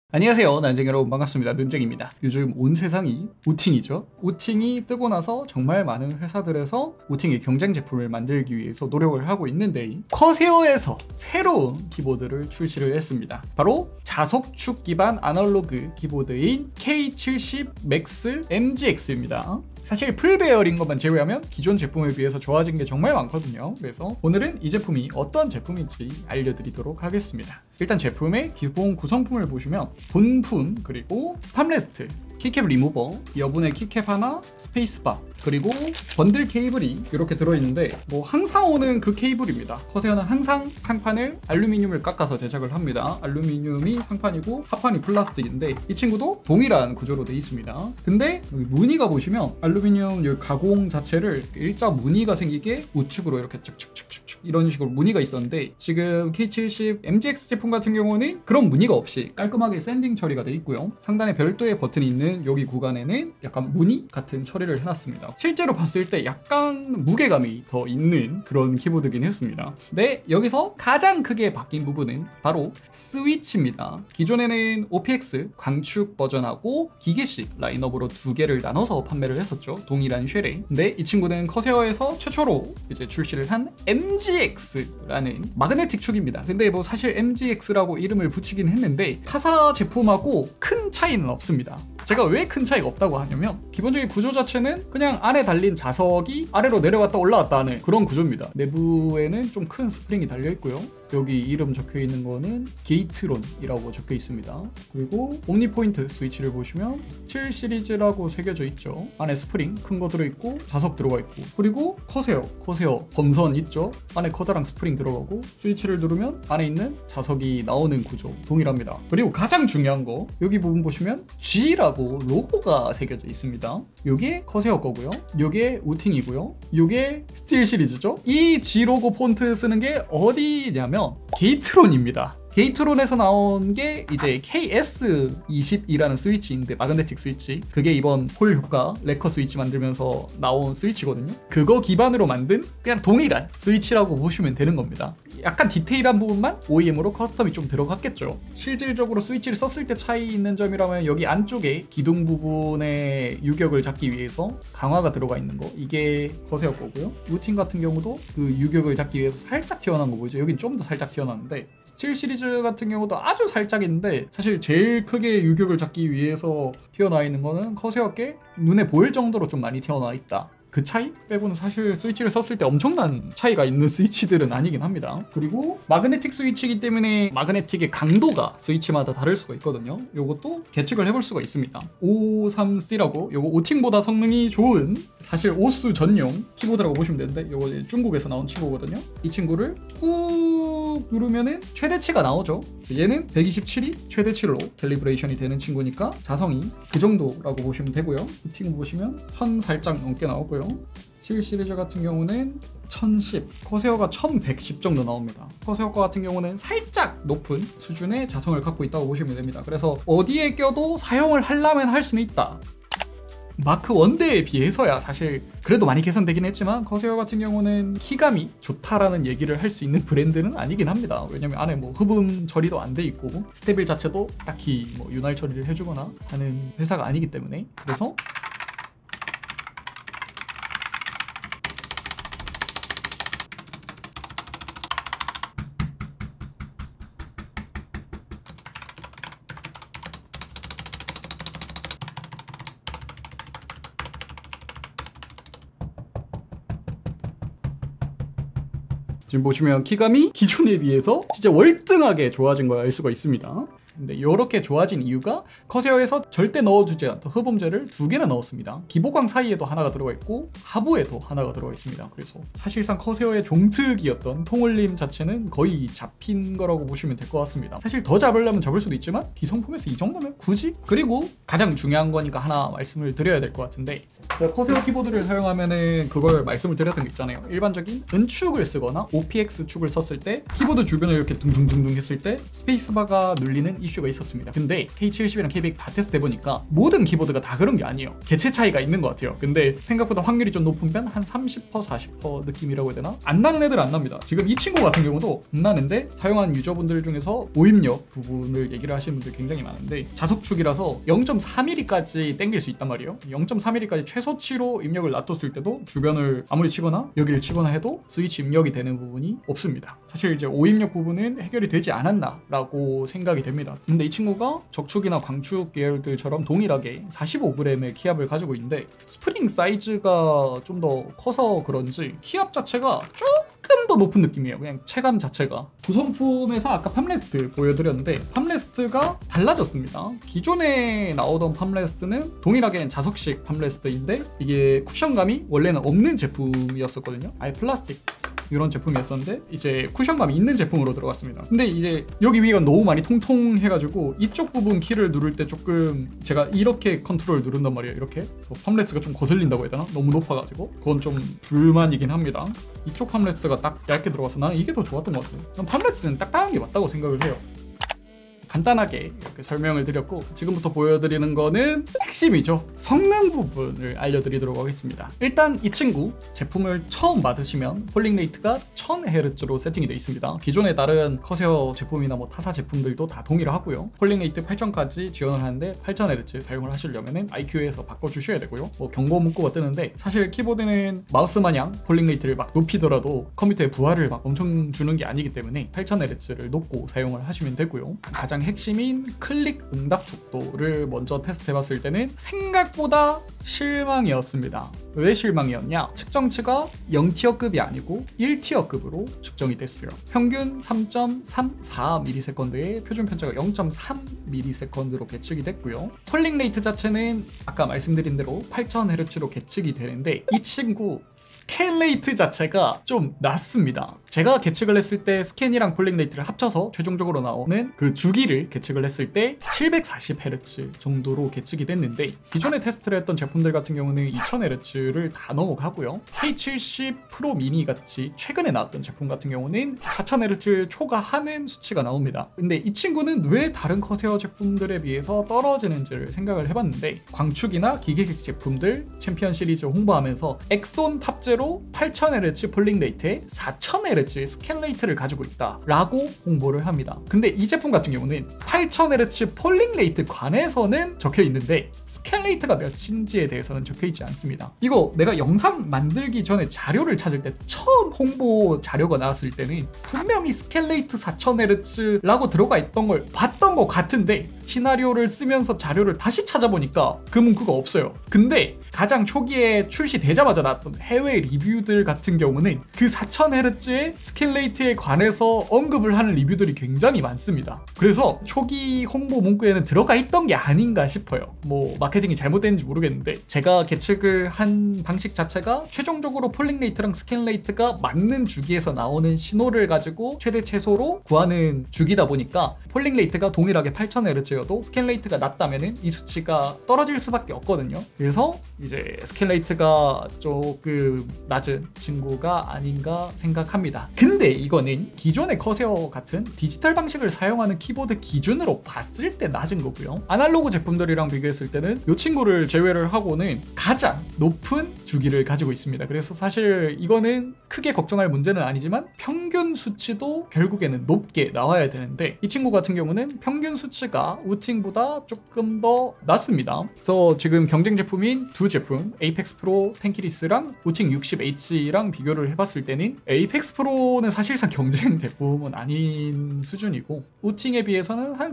안녕하세요, 난쟁이 여러분, 반갑습니다. 눈쟁입니다. 요즘 온 세상이 우팅이죠. 우팅이 뜨고 나서 정말 많은 회사들에서 우팅의 경쟁 제품을 만들기 위해서 노력을 하고 있는데, 커세어에서 새로운 키보드를 출시를 했습니다. 바로 자석축 기반 아날로그 키보드인 K70 Max MGX입니다. 사실 풀배열인 것만 제외하면 기존 제품에 비해서 좋아진 게 정말 많거든요. 그래서 오늘은 이 제품이 어떤 제품인지 알려드리도록 하겠습니다. 일단 제품의 기본 구성품을 보시면 본품, 그리고 팜레스트, 키캡 리무버, 여분의 키캡 하나, 스페이스바, 그리고 번들 케이블이 이렇게 들어있는데, 항상 오는 그 케이블입니다. 커세어는 항상 상판을 알루미늄을 깎아서 제작을 합니다. 알루미늄이 상판이고 하판이 플라스틱인데, 이 친구도 동일한 구조로 되어 있습니다. 근데 여기 무늬가 보시면 알루미늄 여기 가공 자체를 일자 무늬가 생기게 우측으로 이렇게 쭉쭉쭉쭉 이런 식으로 무늬가 있었는데, 지금 K70 MGX 제품 같은 경우는 그런 무늬가 없이 깔끔하게 샌딩 처리가 되어 있고요. 상단에 별도의 버튼이 있는 여기 구간에는 약간 무늬 같은 처리를 해놨습니다. 실제로 봤을 때 약간 무게감이 더 있는 그런 키보드긴 했습니다. 네, 여기서 가장 크게 바뀐 부분은 바로 스위치입니다. 기존에는 OPX 광축 버전하고 기계식 라인업으로 두 개를 나눠서 판매를 했었죠. 동일한 쉘에. 근데 이 친구는 커세어에서 최초로 이제 출시를 한 MGX라는 마그네틱 축입니다. 근데 사실 MGX라고 이름을 붙이긴 했는데 타사 제품하고 큰 차이는 없습니다. 제가 왜 큰 차이가 없다고 하냐면, 기본적인 구조 자체는 그냥 안에 달린 자석이 아래로 내려갔다 올라갔다 하는 그런 구조입니다. 내부에는 좀 큰 스프링이 달려 있고요. 여기 이름 적혀 있는 거는 게이트론이라고 적혀 있습니다. 그리고 옴니포인트 스위치를 보시면 스틸 시리즈라고 새겨져 있죠. 안에 스프링 큰 거 들어있고 자석 들어가 있고, 그리고 커세어 범선 있죠. 안에 커다란 스프링 들어가고, 스위치를 누르면 안에 있는 자석이 나오는 구조 동일합니다. 그리고 가장 중요한 거, 여기 부분 보시면 G라고 로고가 새겨져 있습니다. 요게 커세어 거고요, 요게 우팅이고요, 요게 스틸 시리즈죠. 이 G 로고 폰트 쓰는 게 어디냐면 게이트론입니다. 게이트론에서 나온 게 이제 KS20이라는 스위치인데, 마그네틱 스위치, 그게 이번 홀 효과 레커 스위치 만들면서 나온 스위치거든요. 그거 기반으로 만든 그냥 동일한 스위치라고 보시면 되는 겁니다. 약간 디테일한 부분만 OEM으로 커스텀이 좀 들어갔겠죠. 실질적으로 스위치를 썼을 때 차이 있는 점이라면, 여기 안쪽에 기둥 부분의 유격을 잡기 위해서 강화가 들어가 있는 거, 이게 커세어 거고요. 우팅 같은 경우도 그 유격을 잡기 위해서 살짝 튀어나온 거 보이죠? 여긴 좀 더 살짝 튀어나왔는데, 스틸 시리즈 같은 경우도 아주 살짝인데, 사실 제일 크게 유격을 잡기 위해서 튀어나와 있는 거는 커세어께 눈에 보일 정도로 좀 많이 튀어나와 있다. 그 차이 빼고는 사실 스위치를 썼을 때 엄청난 차이가 있는 스위치들은 아니긴 합니다. 그리고 마그네틱 스위치이기 때문에 마그네틱의 강도가 스위치마다 다를 수가 있거든요. 요것도 계측을 해볼 수가 있습니다. 553C라고, 요거 오팅보다 성능이 좋은, 사실 오스 전용 키보드라고 보시면 되는데, 요거 중국에서 나온 친구거든요. 이 친구를 꾹 누르면은 최대치가 나오죠. 얘는 127이 최대치로 캘리브레이션이 되는 친구니까 자성이 그 정도라고 보시면 되고요. 오팅 보시면 1000 살짝 넘게 나오고요. 스틸 시리즈 같은 경우는 1010, 커세어가 1110 정도 나옵니다. 커세어 거 같은 경우는 살짝 높은 수준의 자성을 갖고 있다고 보시면 됩니다. 그래서 어디에 껴도 사용을 하려면 할 수는 있다. 마크 1대에 비해서야 사실 그래도 많이 개선되긴 했지만, 커세어 같은 경우는 키감이 좋다라는 얘기를 할 수 있는 브랜드는 아니긴 합니다. 왜냐면 안에 흡음 처리도 안 돼 있고, 스테빌 자체도 딱히 윤활 처리를 해주거나 하는 회사가 아니기 때문에. 그래서 지금 보시면 키감이 기존에 비해서 진짜 월등하게 좋아진 걸 알 수가 있습니다. 근데 이렇게 좋아진 이유가 커세어에서 절대 넣어주지 않던 흡음재를 2개나 넣었습니다. 기보광 사이에도 하나가 들어가 있고 하부에도 하나가 들어가 있습니다. 그래서 사실상 커세어의 종특이었던 통울림 자체는 거의 잡힌 거라고 보시면 될 것 같습니다. 사실 더 잡으려면 잡을 수도 있지만, 기성품에서 이 정도면 굳이? 그리고 가장 중요한 거니까 하나 말씀을 드려야 될 것 같은데, 커세어 키보드를 사용하면은 그걸 말씀을 드렸던 게 있잖아요. 일반적인 은축을 쓰거나 OPX 축을 썼을 때 키보드 주변을 이렇게 둥둥둥둥 했을 때 스페이스바가 눌리는 이 이슈가 있었습니다. 근데 K70이랑 K100 다 테스트 해보니까 모든 키보드가 다 그런 게 아니에요. 개체 차이가 있는 것 같아요. 근데 생각보다 확률이 좀 높은 편? 한 30%, 40% 느낌이라고 해야 되나? 안 나는 애들 안 납니다. 지금 이 친구 같은 경우도 안 나는데 사용한 유저분들 중에서 오입력 부분을 얘기를 하시는 분들 굉장히 많은데 자석축이라서 0.3mm까지 당길 수 있단 말이에요. 0.3mm까지 최소치로 입력을 놔뒀을 때도 주변을 아무리 치거나 여기를 치거나 해도 스위치 입력이 되는 부분이 없습니다. 사실 이제 오입력 부분은 해결이 되지 않았나 라고 생각이 됩니다. 근데 이 친구가 적축이나 광축 계열들처럼 동일하게 45g의 키압을 가지고 있는데 스프링 사이즈가 좀 더 커서 그런지 키압 자체가 조금 더 높은 느낌이에요. 그냥 체감 자체가. 구성품에서 아까 팜레스트 보여드렸는데 팜레스트가 달라졌습니다. 기존에 나오던 팜레스트는 동일하게 자석식 팜레스트인데 이게 쿠션감이 원래는 없는 제품이었었거든요. 아예 플라스틱 이런 제품이었었는데 이제 쿠션감이 있는 제품으로 들어갔습니다. 근데 이제 여기 위가 너무 많이 통통해가지고 이쪽 부분 키를 누를 때 조금 제가 이렇게 컨트롤 누른단 말이에요. 이렇게. 그래서 팜레스가 좀 거슬린다고 해야 되나? 너무 높아가지고 그건 좀 불만이긴 합니다. 이쪽 팜레스가 딱 얇게 들어가서 나는 이게 더 좋았던 것 같아요. 난 팜레스는 딱딱한 게 맞다고 생각을 해요. 간단하게 이렇게 설명을 드렸고 지금부터 보여드리는 거는 핵심이죠. 성능 부분을 알려드리도록 하겠습니다. 일단 이 친구 제품을 처음 받으시면 폴링 레이트가 1000Hz로 세팅이 되어 있습니다. 기존의 다른 커세어 제품이나 뭐 타사 제품들도 다 동일하고요. 폴링 레이트 8000까지 지원을 하는데 8000Hz 사용을 하시려면 IQ에서 바꿔주셔야 되고요. 뭐 경고 문구가 뜨는데 사실 키보드는 마우스 마냥 폴링 레이트를 막 높이더라도 컴퓨터에 부하를 막 엄청 주는 게 아니기 때문에 8000Hz를 놓고 사용을 하시면 되고요. 가장 핵심인 클릭 응답 속도를 먼저 테스트해봤을 때는 생각보다 실망이었습니다. 왜 실망이었냐? 측정치가 0티어급이 아니고 1티어급으로 측정이 됐어요. 평균 3.34ms의 표준 편차가 0.3ms로 계측이 됐고요. 폴링 레이트 자체는 아까 말씀드린 대로 8000Hz로 계측이 되는데 이 친구 스캔 레이트 자체가 좀 낮습니다. 제가 계측을 했을 때 스캔이랑 폴링 레이트를 합쳐서 최종적으로 나오는 그 주기를 계측을 했을 때 740Hz 정도로 계측이 됐는데 기존에 테스트를 했던 제품들 같은 경우는 2000Hz를 다 넘어가고요. K70 프로 미니 같이 최근에 나왔던 제품 같은 경우는 4000Hz 초과하는 수치가 나옵니다. 근데 이 친구는 왜 다른 커세어 제품들에 비해서 떨어지는지를 생각을 해봤는데 광축이나 기계식 제품들 챔피언 시리즈 홍보하면서 엑손 탑재로 8000Hz 폴링 레이트에 4000Hz 스캔 레이트를 가지고 있다 라고 홍보를 합니다. 근데 이 제품 같은 경우는 8000Hz 폴링 레이트 관에서는 적혀 있는데 스캔 레이트가 몇인지에 대해서는 적혀 있지 않습니다. 이거 내가 영상 만들기 전에 자료를 찾을 때 처음 홍보 자료가 나왔을 때는 분명히 스캔 레이트 4000Hz라고 들어가 있던 걸 봤던 것 같은데 시나리오를 쓰면서 자료를 다시 찾아보니까 그 문구가 없어요. 근데 가장 초기에 출시되자마자 나왔던 해외 리뷰들 같은 경우는 그 4000Hz의 스캔 레이트에 관해서 언급을 하는 리뷰들이 굉장히 많습니다. 그래서 초기 홍보 문구에는 들어가 있던 게 아닌가 싶어요. 뭐 마케팅이 잘못됐는지 모르겠는데 제가 계측을 한 방식 자체가 최종적으로 폴링 레이트랑 스캔 레이트가 맞는 주기에서 나오는 신호를 가지고 최대 최소로 구하는 주기다 보니까 폴링 레이트가 동일하게 8000Hz여도 스캔 레이트가 낮다면 이 수치가 떨어질 수밖에 없거든요. 그래서 이제 스캔 레이트가 조금 낮은 친구가 아닌가 생각합니다. 근데 이거는 기존의 커세어 같은 디지털 방식을 사용하는 키보드 기준으로 봤을 때 낮은 거고요. 아날로그 제품들이랑 비교했을 때는 이 친구를 제외를 하고는 가장 높은 주기를 가지고 있습니다. 그래서 사실 이거는 크게 걱정할 문제는 아니지만 평균 수치도 결국에는 높게 나와야 되는데 이 친구 같은 경우는 평균 수치가 우팅보다 조금 더 낮습니다. 그래서 지금 경쟁 제품인 두 제품 에이펙스 프로 텐키리스랑 우팅 60H랑 비교를 해봤을 때는 에이펙스 프로는 사실상 경쟁 제품은 아닌 수준이고 우팅에 비해서는 한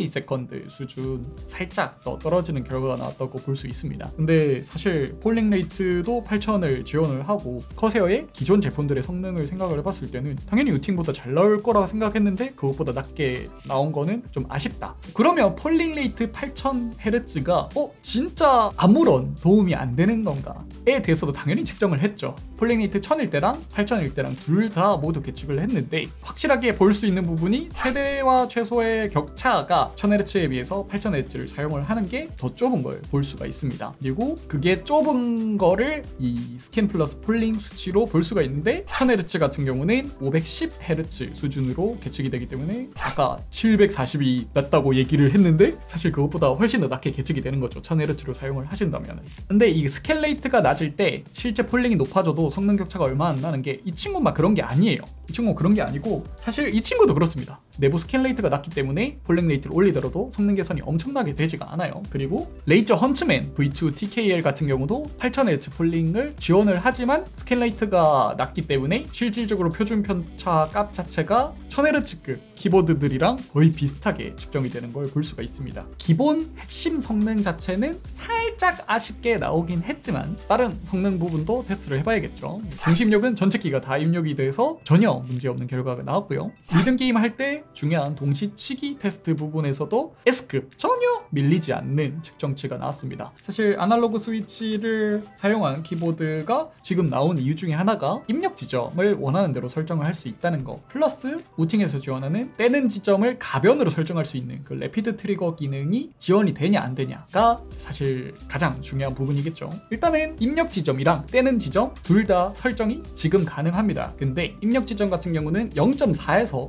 1ms 수준 살짝 더 떨어지는 결과가 나왔다고 볼 수 있습니다. 근데 사실 폴링 레이트도 8000을 지원을 하고 커세어의 기존 제품들의 성능을 생각을 해봤을 때는 당연히 우팅보다 잘 나올 거라고 생각했는데 그것보다 낮게 나온 거는 좀 아쉽다. 그러면 그러면 폴링 레이트 8000Hz가 진짜 아무런 도움이 안 되는 건가에 대해서도 당연히 측정을 했죠. 폴링 레이트 1000일 때랑 8000일 때랑 둘 다 모두 계측을 했는데 확실하게 볼 수 있는 부분이 최대와 최소의 격차가 1000Hz에 비해서 8000Hz를 사용을 하는 게 더 좁은 걸 볼 수가 있습니다. 그리고 그게 좁은 거를 이 스캔 플러스 폴링 수치로 볼 수가 있는데 1000Hz 같은 경우는 510Hz 수준으로 계측이 되기 때문에 아까 740이 낮다고 얘기를 했는데 사실 그것보다 훨씬 더 낮게 계측이 되는 거죠. 1000Hz로 사용을 하신다면. 근데 이 스캔 레이트가 낮을 때 실제 폴링이 높아져도 성능 격차가 얼마 안 나는 게 이 친구만 그런 게 아니에요. 이 친구는 그런 게 아니고 사실 이 친구도 그렇습니다. 내부 스캔 레이트가 낮기 때문에 폴링 레이트를 올리더라도 성능 개선이 엄청나게 되지가 않아요. 그리고 레이저 헌트맨 V2 TKL 같은 경우도 8000Hz 폴링을 지원을 하지만 스캔 레이트가 낮기 때문에 실질적으로 표준 편차 값 자체가 1000Hz급 키보드들이랑 거의 비슷하게 측정이 되는 걸 볼 수가 있습니다. 기본 핵심 성능 자체는 살짝 아쉽게 나오긴 했지만 다른 성능 부분도 테스트를 해봐야겠죠. 중심력은 전체 키가 다 입력이 돼서 전혀 문제없는 결과가 나왔고요. 리듬 게임 할 때 중요한 동시치기 테스트 부분에서도 S급 전혀 밀리지 않는 측정치가 나왔습니다. 사실 아날로그 스위치를 사용한 키보드가 지금 나온 이유 중에 하나가 입력 지점을 원하는 대로 설정을 할 수 있다는 거 플러스 우팅에서 지원하는 떼는 지점을 가변으로 설정할 수 있는 그 래피드 트리거 기능이 지원이 되냐 안 되냐가 사실 가장 중요한 부분이겠죠. 일단은 입력 지점이랑 떼는 지점 둘 다 설정이 지금 가능합니다. 근데 입력 지점 같은 경우는 0.4에서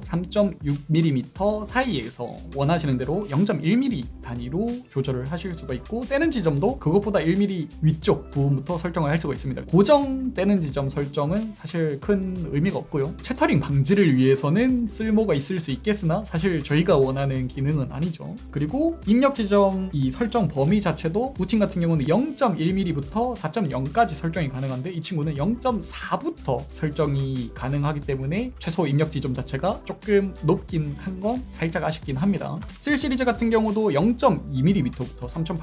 3.6mm 사이에서 원하시는 대로 0.1mm 단위로 조절을 하실 수가 있고 떼는 지점도 그것보다 1mm 위쪽 부분부터 설정을 할 수가 있습니다. 고정 떼는 지점 설정은 사실 큰 의미가 없고요. 채터링 방지를 위해서는 쓸모가 있을 수 있겠으나 사실 저희가 원하는 기능은 아니죠. 그리고 입력 지점 이 설정 범위 자체도 우팅 같은 경우는 0.1mm부터 4.0까지 설정이 가능한데 이 친구는 0.4부터 설정이 가능하기 때문에 최소 입력 지점 자체가 조금 높긴 한 건 살짝 아쉽긴 합니다. 스틸 시리즈 같은 경우도 0.2mm부터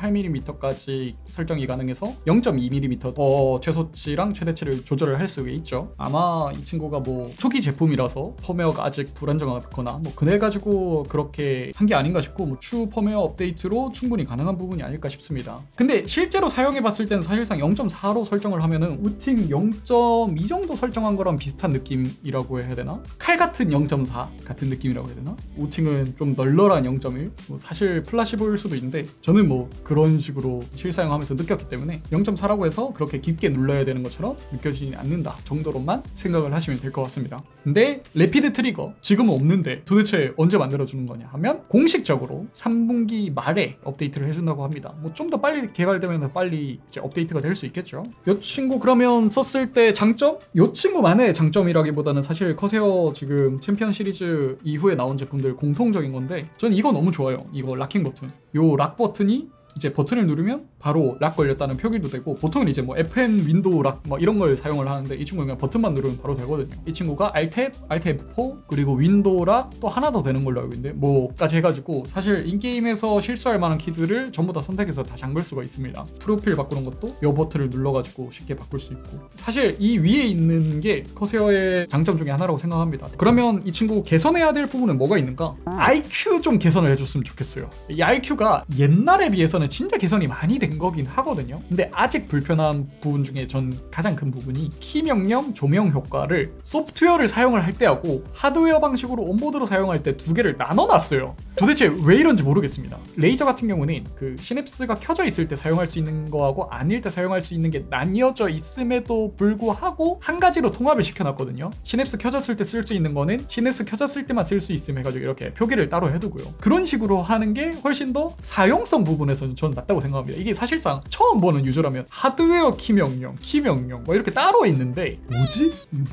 3.8mm까지 설정이 가능해서 0.2mm 더 최소치랑 최대치를 조절을 할 수 있죠. 아마 이 친구가 뭐 초기 제품이라서 펌웨어가 아직 불안정하거나 뭐 그래가지고 그렇게 한 게 아닌가 싶고 뭐 추후 펌웨어 업데이트로 충분히 가능한 부분이 아닐까 싶습니다. 근데 실제로 사용해봤을 때는 사실상 0.4로 설정을 하면은 우팅 0.2 정도 설정한 거랑 비슷한 느낌이라고 해야 되나? 칼 같은 0.4 같은 느낌이라고 해야 되나? 우팅은 좀 널널한 0.1 뭐 사실 플라시보일 수도 있는데 저는 뭐 그런 식으로 실사용하면서 느꼈기 때문에 0.4라고 해서 그렇게 깊게 눌러야 되는 것처럼 느껴지지 않는다 정도로만 생각을 하시면 될 것 같습니다. 근데 래피드 트리거 지금은 없는데 도대체 언제 만들어주는 거냐 하면 공식적으로 3분기 말에 업데이트를 해준다고 합니다. 뭐 좀 더 빨리 개발되면 빨리 이제 업데이트가 될 수 있겠죠. 이 친구 그러면 썼을 때 장점? 이 친구만의 장점이라기보다는 사실 커세어 지금 챔피언 시리즈 이후에 나온 제품들 공통적인 건데 저는 이거 너무 좋아요. 이거 락킹 버튼. 요 락 버튼이 이제 버튼을 누르면 바로 락 걸렸다는 표기도 되고 보통은 이제 뭐 FN 윈도우 락 뭐 이런 걸 사용을 하는데 이 친구는 그냥 버튼만 누르면 바로 되거든요. 이 친구가 Alt-Tab, Alt-F4 그리고 윈도우 락 또 하나 더 되는 걸로 알고 있는데 뭐까지 해가지고 사실 인게임에서 실수할 만한 키들을 전부 다 선택해서 다 잠글 수가 있습니다. 프로필 바꾸는 것도 이 버튼을 눌러가지고 쉽게 바꿀 수 있고 사실 이 위에 있는 게 커세어의 장점 중에 하나라고 생각합니다. 그러면 이 친구 개선해야 될 부분은 뭐가 있는가? IQ 좀 개선을 해줬으면 좋겠어요. 이 IQ가 옛날에 비해서는 진짜 개선이 많이 된 거긴 하거든요. 근데 아직 불편한 부분 중에 전 가장 큰 부분이 키 명령, 조명 효과를 소프트웨어를 사용을 할 때하고 하드웨어 방식으로 온보드로 사용할 때 두 개를 나눠놨어요. 도대체 왜 이런지 모르겠습니다. 레이저 같은 경우는 그 시냅스가 켜져 있을 때 사용할 수 있는 거하고 아닐 때 사용할 수 있는 게 나뉘어져 있음에도 불구하고 한 가지로 통합을 시켜놨거든요. 시냅스 켜졌을 때 쓸 수 있는 거는 시냅스 켜졌을 때만 쓸 수 있음 해가지고 이렇게 표기를 따로 해두고요. 그런 식으로 하는 게 훨씬 더 사용성 부분에서는 저는 낫다고 생각합니다. 이게 사실상 처음 보는 유저라면 하드웨어 키 명령 뭐 이렇게 따로 있는데 뭐지?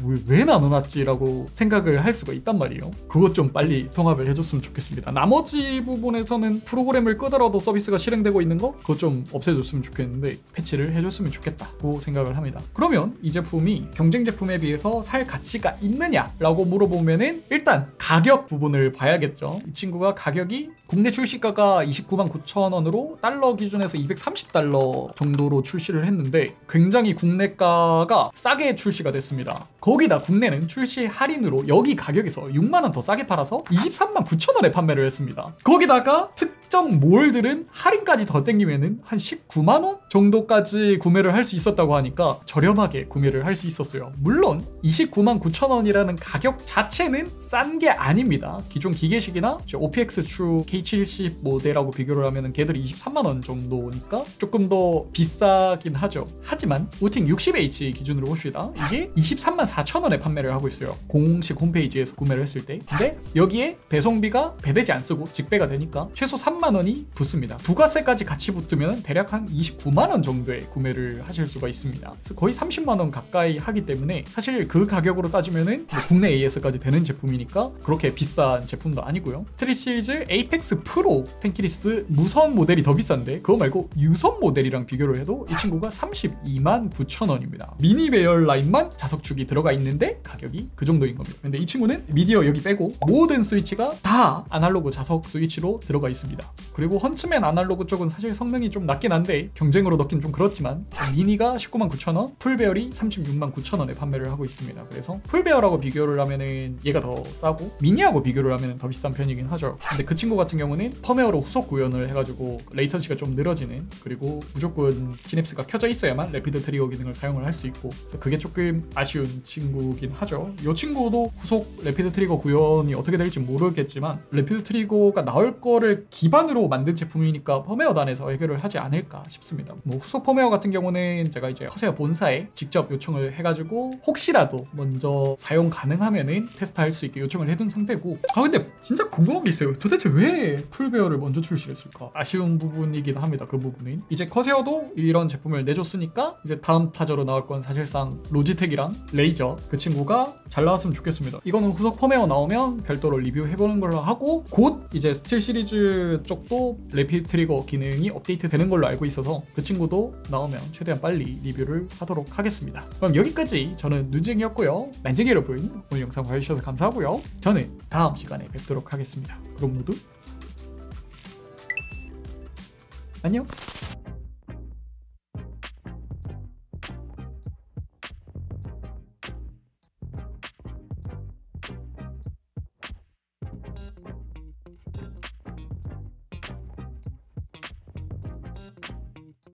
왜 나눠놨지라고 생각을 할 수가 있단 말이에요. 그것 좀 빨리 통합을 해줬으면 좋겠습니다. 나머지 부분에서는 프로그램을 끄더라도 서비스가 실행되고 있는 거 그거 좀 없애줬으면 좋겠는데 패치를 해줬으면 좋겠다고 생각을 합니다. 그러면 이 제품이 경쟁 제품에 비해서 살 가치가 있느냐라고 물어보면은 일단 가격 부분을 봐야겠죠. 이 친구가 가격이 국내 출시가가 299,900원으로 달러 기준에서 230달러 정도로 출시를 했는데 굉장히 국내가가 싸게 출시가 됐습니다. 거기다 국내는 출시 할인으로 여기 가격에서 6만원 더 싸게 팔아서 239,000원에 판매를 했습니다. 거기다가 특정 몰들은 할인까지 더 땡기면은 한 19만원 정도까지 구매를 할 수 있었다고 하니까 저렴하게 구매를 할 수 있었어요. 물론 29만 9천원이라는 가격 자체는 싼 게 아닙니다. 기존 기계식이나 OPX True K70 모델하고 비교를 하면은 걔들이 23만원 정도니까 조금 더 비싸긴 하죠. 하지만 우팅 60H 기준으로 봅시다. 이게 23만 4천원에 판매를 하고 있어요. 공식 홈페이지에서 구매를 했을 때. 근데 여기에 배송비가 배대지 안 쓰고 직배가 되니까 최소 3만원이 붙습니다. 부가세까지 같이 붙으면 대략 한 29만원 정도에 구매를 하실 수가 있습니다. 그래서 거의 30만원 가까이 하기 때문에 사실 그 가격으로 따지면은 국내 AS까지 되는 제품이니까 그렇게 비싼 제품도 아니고요. 스트릿 시리즈 에이펙스 프로 텐키리스 무선 모델이 더 비싼데 그거 말고 유선 모델이랑 비교를 해도 이 친구가 32만 9천원입니다. 미니 배열 라인만 자석축이 들어가 있는데 가격이 그 정도인 겁니다. 근데 이 친구는 미디어 여기 빼고 모든 스위치가 다 아날로그 자석 스위치로 들어가 있습니다. 그리고 헌츠맨 아날로그 쪽은 사실 성능이 좀 낮긴 한데 경쟁으로 넣긴 좀 그렇지만 미니가 19만 9천원, 풀배열이 36만 9천원에 판매를 하고 있습니다. 그래서 풀배열하고 비교를 하면은 얘가 더 싸고 미니하고 비교를 하면 더 비싼 편이긴 하죠. 근데 그 친구 같은 경우는 펌웨어로 후속 구현을 해가지고 레이턴시가 좀 늘어지는, 그리고 무조건 시냅스가 켜져 있어야만 래피드 트리거 기능을 사용을 할 수 있고, 그래서 그게 조금 아쉬운 친구긴 하죠. 이 친구도 후속 래피드 트리거 구현이 어떻게 될지 모르겠지만 래피드 트리거가 나올 거를 기반으로 만든 제품이니까 펌웨어 단에서 해결을 하지 않을까 싶습니다. 뭐 후속 펌웨어 같은 경우는 제가 이제 커세어 본사에 직접 요청을 해가지고 혹시라도 먼저 사용 가능하면은 테스트할 수 있게 요청을 해둔 상태고, 근데 진짜 궁금한 게 있어요. 도대체 왜 풀배열을 먼저 출시했을까? 아쉬운 부분이긴 합니다. 그 부분은 이제 커세어도 이런 제품을 내줬으니까 이제 다음 타저로 나올 건 사실상 로지텍이랑 레이저, 그 친구가 잘 나왔으면 좋겠습니다. 이거는 후속 펌웨어 나오면 별도로 리뷰해보는 걸로 하고, 곧 이제 스틸 시리즈 쪽도 래피드 트리거 기능이 업데이트 되는 걸로 알고 있어서 그 친구도 나오면 최대한 빨리 리뷰를 하도록 하겠습니다. 그럼 여기까지 저는 눈쟁이였고요. 난쟁이 여러분, 오늘 영상 봐주셔서 감사하고요. 저는 다음 시간에 뵙도록 하겠습니다. 그럼 모두 안녕.